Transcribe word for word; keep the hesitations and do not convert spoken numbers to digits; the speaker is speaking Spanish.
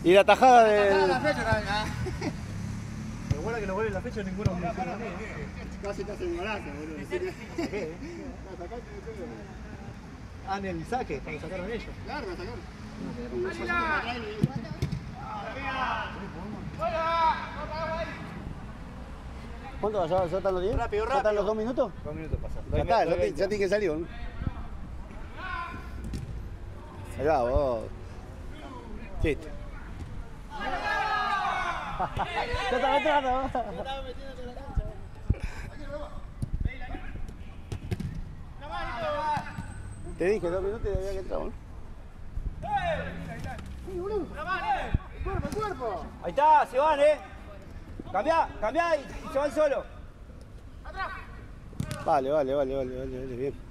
Y la tajada de... La fecha acá. Recuerda que los goles de la fecha ninguno me hicieron a mí. Casi te hace un golazo, boludo. ¿Qué? Ah, en el saque, cuando sacaron ellos. Claro, me sacaron. ¿Cuánto va? ¿Ya, ya están los diez? Rápido, ¿Ya están rápido. los dos minutos? Dos minutos pasan. Ya está, ya, ti- ya tiene que salir, ¿no? Ahí va, vos. Listo. Ya está entrando. Te dije dos minutos y había que entrar, ¿no? ¡Cuerpo, cuerpo! Ahí está, se van, eh. Cambiá, cambiá y se van solo. Vale, vale, vale, vale, vale, vale, bien.